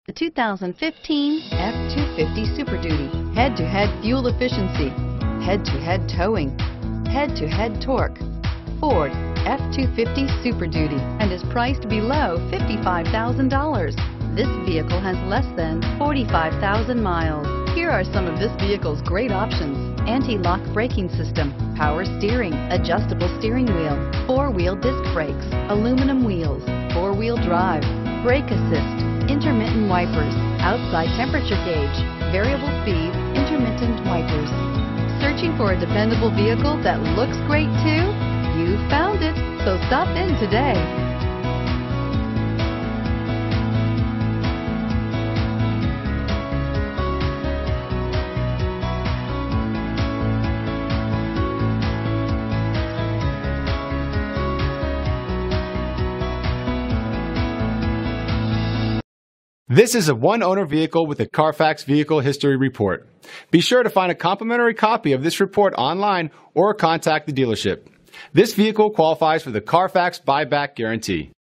The 2015 F-250 Super Duty. Head-to-head fuel efficiency, head-to-head towing, head-to-head torque. Ford F-250 Super Duty and is priced below $55,000. This vehicle has less than 45,000 miles. Here are some of this vehicle's great options: anti-lock braking system, power steering, adjustable steering wheel, four-wheel disc brakes, aluminum wheels, four-wheel drive, brake assist, intermittent wipers, outside temperature gauge, variable speed, intermittent wipers. Searching for a dependable vehicle that looks great too? You found it, so stop in today. This is a one-owner vehicle with a Carfax Vehicle History Report. Be sure to find a complimentary copy of this report online or contact the dealership. This vehicle qualifies for the Carfax Buyback Guarantee.